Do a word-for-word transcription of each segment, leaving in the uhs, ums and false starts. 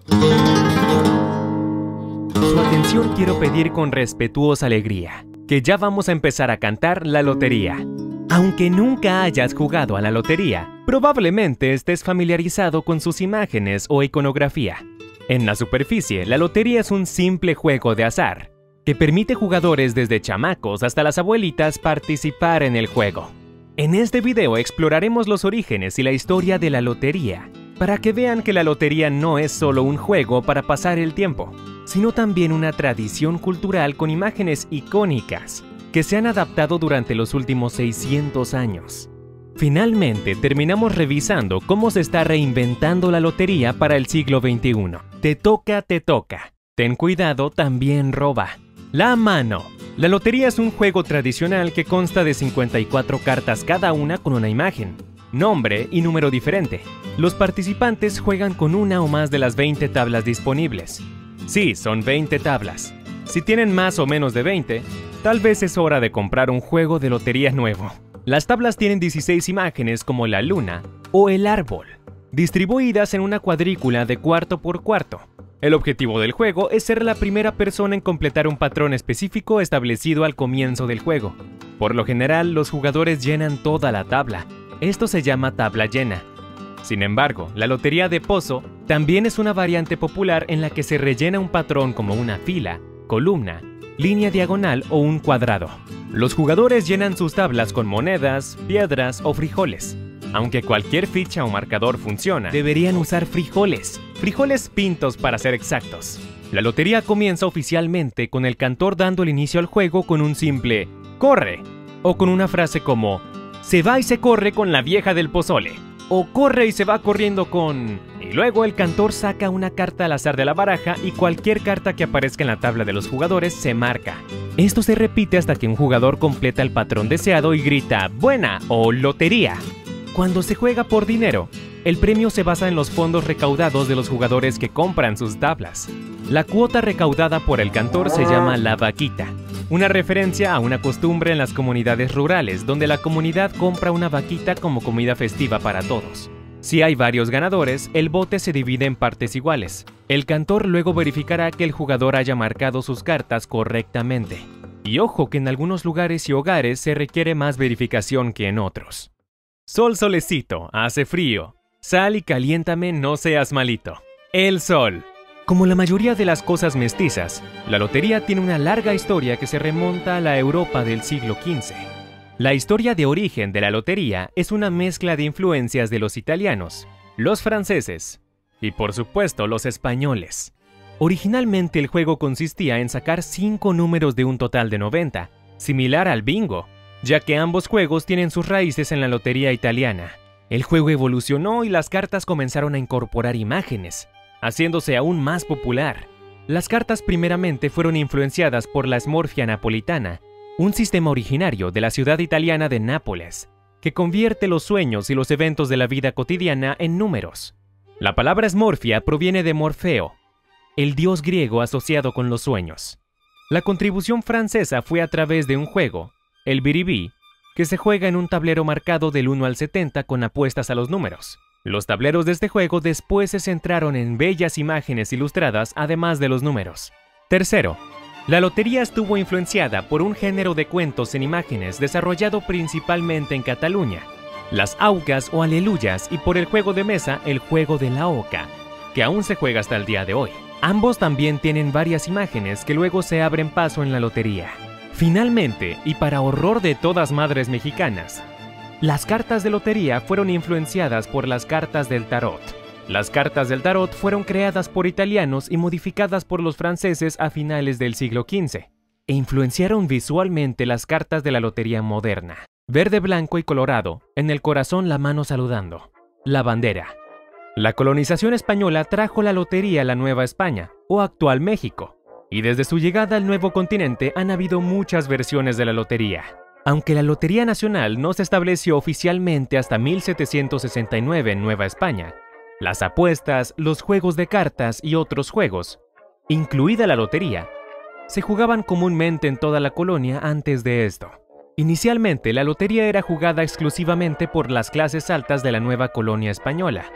Su atención quiero pedir con respetuosa alegría, que ya vamos a empezar a cantar la lotería. Aunque nunca hayas jugado a la lotería, probablemente estés familiarizado con sus imágenes o iconografía. En la superficie, la lotería es un simple juego de azar, que permite jugadores desde chamacos hasta las abuelitas participar en el juego. En este video exploraremos los orígenes y la historia de la lotería, para que vean que la lotería no es solo un juego para pasar el tiempo, sino también una tradición cultural con imágenes icónicas que se han adaptado durante los últimos seiscientos años. Finalmente, terminamos revisando cómo se está reinventando la lotería para el siglo veintiuno. Te toca, te toca. Ten cuidado, también roba. La mano. La lotería es un juego tradicional que consta de cincuenta y cuatro cartas cada una con una imagen, nombre y número diferente. Los participantes juegan con una o más de las veinte tablas disponibles. Sí, son veinte tablas. Si tienen más o menos de veinte, tal vez es hora de comprar un juego de lotería nuevo. Las tablas tienen dieciséis imágenes como la luna o el árbol, distribuidas en una cuadrícula de cuarto por cuarto. El objetivo del juego es ser la primera persona en completar un patrón específico establecido al comienzo del juego. Por lo general, los jugadores llenan toda la tabla. Esto se llama tabla llena. Sin embargo, la lotería de pozo también es una variante popular en la que se rellena un patrón como una fila, columna, línea diagonal o un cuadrado. Los jugadores llenan sus tablas con monedas, piedras o frijoles. Aunque cualquier ficha o marcador funciona, deberían usar frijoles, frijoles pintos para ser exactos. La lotería comienza oficialmente con el cantor dando el inicio al juego con un simple ¡corre! O con una frase como se va y se corre con la vieja del pozole, o corre y se va corriendo con... Y luego el cantor saca una carta al azar de la baraja y cualquier carta que aparezca en la tabla de los jugadores se marca. Esto se repite hasta que un jugador completa el patrón deseado y grita ¡buena! O lotería. Cuando se juega por dinero, el premio se basa en los fondos recaudados de los jugadores que compran sus tablas. La cuota recaudada por el cantor se llama la vaquita, una referencia a una costumbre en las comunidades rurales donde la comunidad compra una vaquita como comida festiva para todos. Si hay varios ganadores, el bote se divide en partes iguales. El cantor luego verificará que el jugador haya marcado sus cartas correctamente. Y ojo que en algunos lugares y hogares se requiere más verificación que en otros. Sol, solecito, hace frío. Sal y caliéntame, no seas malito. El sol. Como la mayoría de las cosas mestizas, la lotería tiene una larga historia que se remonta a la Europa del siglo quince. La historia de origen de la lotería es una mezcla de influencias de los italianos, los franceses y por supuesto los españoles. Originalmente el juego consistía en sacar cinco números de un total de noventa, similar al bingo, ya que ambos juegos tienen sus raíces en la lotería italiana. El juego evolucionó y las cartas comenzaron a incorporar imágenes, haciéndose aún más popular. Las cartas primeramente fueron influenciadas por la smorfia napolitana, un sistema originario de la ciudad italiana de Nápoles, que convierte los sueños y los eventos de la vida cotidiana en números. La palabra smorfia proviene de Morfeo, el dios griego asociado con los sueños. La contribución francesa fue a través de un juego, el biribí, que se juega en un tablero marcado del uno al setenta con apuestas a los números. Los tableros de este juego después se centraron en bellas imágenes ilustradas además de los números. Tercero, la lotería estuvo influenciada por un género de cuentos en imágenes desarrollado principalmente en Cataluña, las aucas o aleluyas, y por el juego de mesa, el juego de la oca, que aún se juega hasta el día de hoy. Ambos también tienen varias imágenes que luego se abren paso en la lotería. Finalmente, y para horror de todas madres mexicanas, las cartas de lotería fueron influenciadas por las cartas del tarot. Las cartas del tarot fueron creadas por italianos y modificadas por los franceses a finales del siglo quince, e influenciaron visualmente las cartas de la lotería moderna. Verde, blanco y colorado, en el corazón la mano saludando. La bandera. La colonización española trajo la lotería a la Nueva España, o actual México. Y desde su llegada al nuevo continente han habido muchas versiones de la lotería. Aunque la Lotería Nacional no se estableció oficialmente hasta mil setecientos sesenta y nueve en Nueva España, las apuestas, los juegos de cartas y otros juegos, incluida la lotería, se jugaban comúnmente en toda la colonia antes de esto. Inicialmente, la lotería era jugada exclusivamente por las clases altas de la nueva colonia española.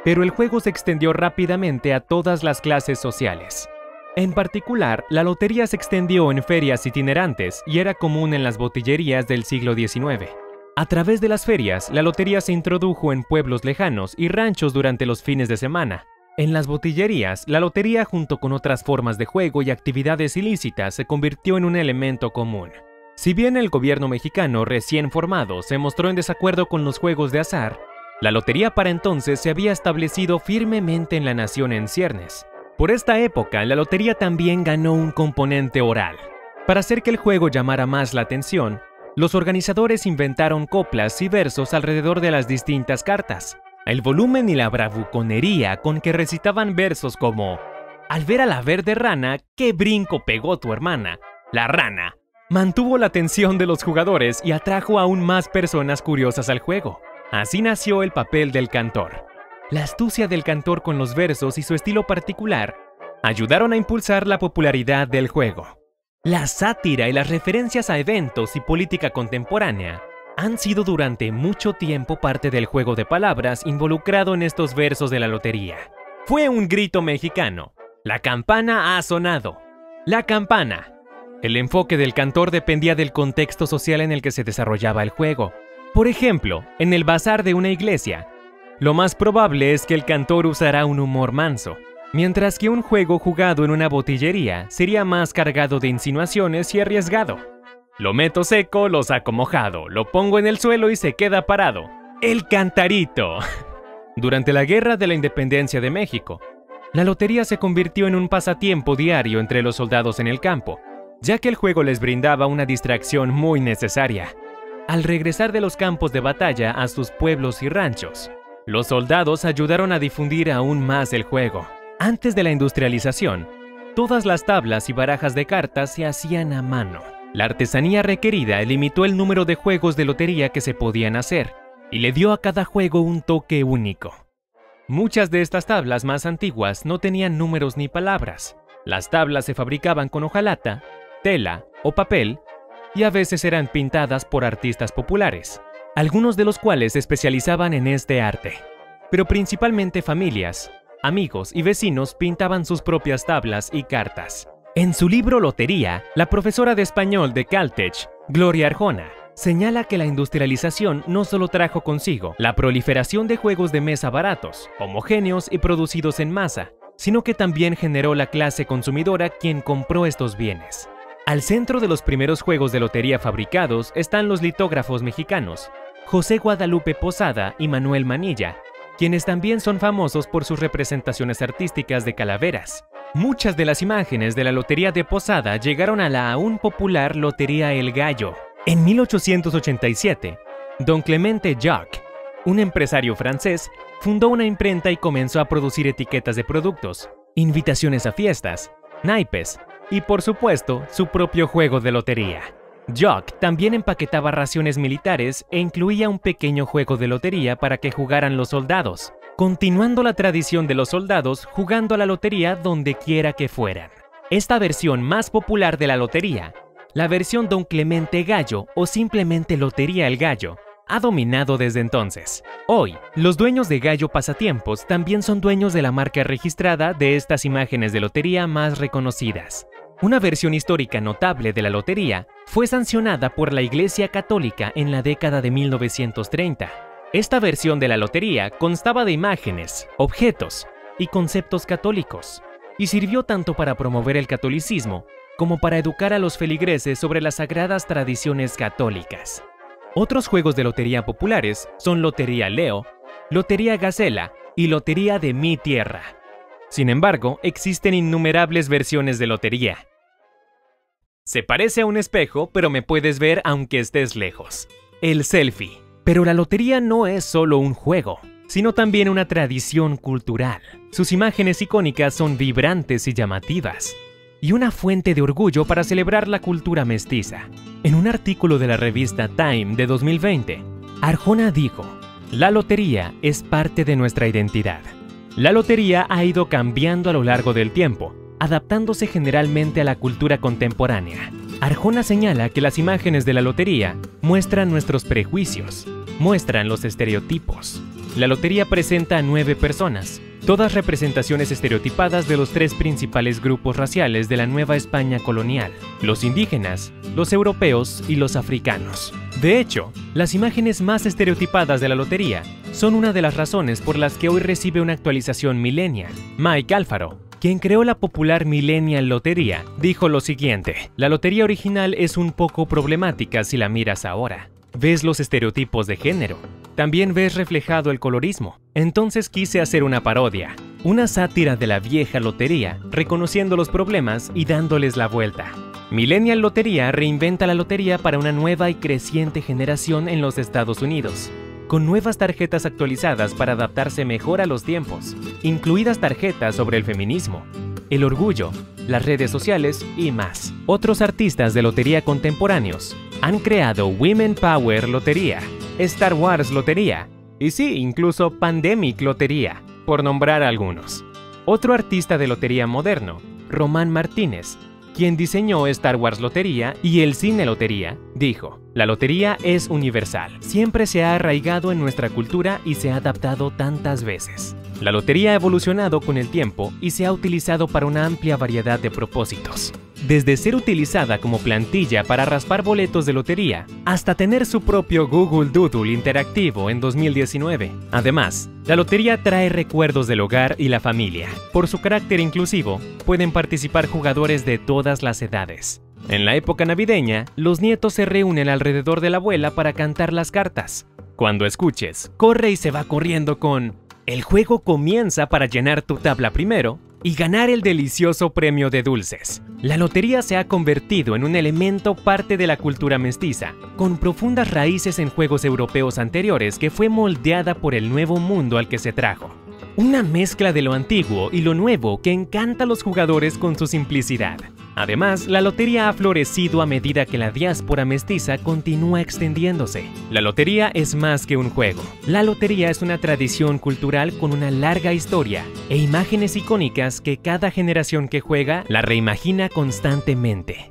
pero el juego se extendió rápidamente a todas las clases sociales. En particular, la lotería se extendió en ferias itinerantes y era común en las botillerías del siglo diecinueve. A través de las ferias, la lotería se introdujo en pueblos lejanos y ranchos durante los fines de semana. En las botillerías, la lotería junto con otras formas de juego y actividades ilícitas se convirtió en un elemento común. Si bien el gobierno mexicano recién formado se mostró en desacuerdo con los juegos de azar, la lotería para entonces se había establecido firmemente en la nación en ciernes. Por esta época, la lotería también ganó un componente oral. Para hacer que el juego llamara más la atención, los organizadores inventaron coplas y versos alrededor de las distintas cartas. El volumen y la bravuconería con que recitaban versos como «Al ver a la verde rana, qué brinco pegó tu hermana, la rana», mantuvo la atención de los jugadores y atrajo aún más personas curiosas al juego. Así nació el papel del cantor. La astucia del cantor con los versos y su estilo particular ayudaron a impulsar la popularidad del juego. La sátira y las referencias a eventos y política contemporánea han sido durante mucho tiempo parte del juego de palabras involucrado en estos versos de la lotería. Fue un grito mexicano. La campana ha sonado. La campana. El enfoque del cantor dependía del contexto social en el que se desarrollaba el juego. Por ejemplo, en el bazar de una iglesia, lo más probable es que el cantor usará un humor manso, mientras que un juego jugado en una botillería sería más cargado de insinuaciones y arriesgado. Lo meto seco, lo saco mojado, lo pongo en el suelo y se queda parado. ¡El cantarito! Durante la Guerra de la Independencia de México, la lotería se convirtió en un pasatiempo diario entre los soldados en el campo, ya que el juego les brindaba una distracción muy necesaria. Al regresar de los campos de batalla a sus pueblos y ranchos, los soldados ayudaron a difundir aún más el juego. Antes de la industrialización, todas las tablas y barajas de cartas se hacían a mano. La artesanía requerida limitó el número de juegos de lotería que se podían hacer y le dio a cada juego un toque único. Muchas de estas tablas más antiguas no tenían números ni palabras. Las tablas se fabricaban con hojalata, tela o papel y a veces eran pintadas por artistas populares, algunos de los cuales se especializaban en este arte. Pero principalmente familias, amigos y vecinos pintaban sus propias tablas y cartas. En su libro Lotería, la profesora de español de Caltech, Gloria Arjona, señala que la industrialización no solo trajo consigo la proliferación de juegos de mesa baratos, homogéneos y producidos en masa, sino que también generó la clase consumidora quien compró estos bienes. Al centro de los primeros juegos de lotería fabricados están los litógrafos mexicanos, José Guadalupe Posada y Manuel Manilla, quienes también son famosos por sus representaciones artísticas de calaveras. Muchas de las imágenes de la Lotería de Posada llegaron a la aún popular Lotería El Gallo. En mil ochocientos ochenta y siete, don Clemente Jacques, un empresario francés, fundó una imprenta y comenzó a producir etiquetas de productos, invitaciones a fiestas, naipes y, por supuesto, su propio juego de lotería. Jacques también empaquetaba raciones militares e incluía un pequeño juego de lotería para que jugaran los soldados, continuando la tradición de los soldados jugando a la lotería donde quiera que fueran. Esta versión más popular de la lotería, la versión Don Clemente Gallo o simplemente Lotería El Gallo, ha dominado desde entonces. Hoy, los dueños de Gallo Pasatiempos también son dueños de la marca registrada de estas imágenes de lotería más reconocidas. Una versión histórica notable de la lotería fue sancionada por la Iglesia Católica en la década de mil novecientos treinta. Esta versión de la lotería constaba de imágenes, objetos y conceptos católicos, y sirvió tanto para promover el catolicismo como para educar a los feligreses sobre las sagradas tradiciones católicas. Otros juegos de lotería populares son Lotería Leo, Lotería Gacela y Lotería de Mi Tierra. Sin embargo, existen innumerables versiones de lotería. Se parece a un espejo, pero me puedes ver aunque estés lejos. El selfie. Pero la lotería no es solo un juego, sino también una tradición cultural. Sus imágenes icónicas son vibrantes y llamativas, y una fuente de orgullo para celebrar la cultura mestiza. En un artículo de la revista Time de dos mil veinte, Arjona dijo: "La lotería es parte de nuestra identidad. La lotería ha ido cambiando a lo largo del tiempo, adaptándose generalmente a la cultura contemporánea". Arjona señala que las imágenes de la lotería muestran nuestros prejuicios, muestran los estereotipos, La lotería presenta a nueve personas, todas representaciones estereotipadas de los tres principales grupos raciales de la Nueva España colonial: los indígenas, los europeos y los africanos. De hecho, las imágenes más estereotipadas de la lotería son una de las razones por las que hoy recibe una actualización millennial. Mike Alfaro, quien creó la popular Millennial Lotería, dijo lo siguiente: la lotería original es un poco problemática si la miras ahora. Ves los estereotipos de género, también ves reflejado el colorismo. Entonces quise hacer una parodia, una sátira de la vieja lotería, reconociendo los problemas y dándoles la vuelta. Millennial Lotería reinventa la lotería para una nueva y creciente generación en los Estados Unidos, con nuevas tarjetas actualizadas para adaptarse mejor a los tiempos, incluidas tarjetas sobre el feminismo, el orgullo, las redes sociales y más. Otros artistas de lotería contemporáneos han creado Women Power Lotería, Star Wars Lotería y sí, incluso Pandemic Lotería, por nombrar algunos. Otro artista de lotería moderno, Román Martínez, quien diseñó Star Wars Lotería y el Cine Lotería, dijo: la lotería es universal, siempre se ha arraigado en nuestra cultura y se ha adaptado tantas veces. La lotería ha evolucionado con el tiempo y se ha utilizado para una amplia variedad de propósitos, desde ser utilizada como plantilla para raspar boletos de lotería hasta tener su propio Google Doodle interactivo en dos mil diecinueve. Además, la lotería trae recuerdos del hogar y la familia. Por su carácter inclusivo, pueden participar jugadores de todas las edades. En la época navideña, los nietos se reúnen alrededor de la abuela para cantar las cartas. Cuando escuches "corre y se va corriendo" con "el juego comienza para llenar tu tabla primero" y ganar el delicioso premio de dulces. La lotería se ha convertido en un elemento parte de la cultura mestiza, con profundas raíces en juegos europeos anteriores que fue moldeada por el nuevo mundo al que se trajo. Una mezcla de lo antiguo y lo nuevo que encanta a los jugadores con su simplicidad. Además, la lotería ha florecido a medida que la diáspora mestiza continúa extendiéndose. La lotería es más que un juego. La lotería es una tradición cultural con una larga historia e imágenes icónicas que cada generación que juega la reimagina constantemente.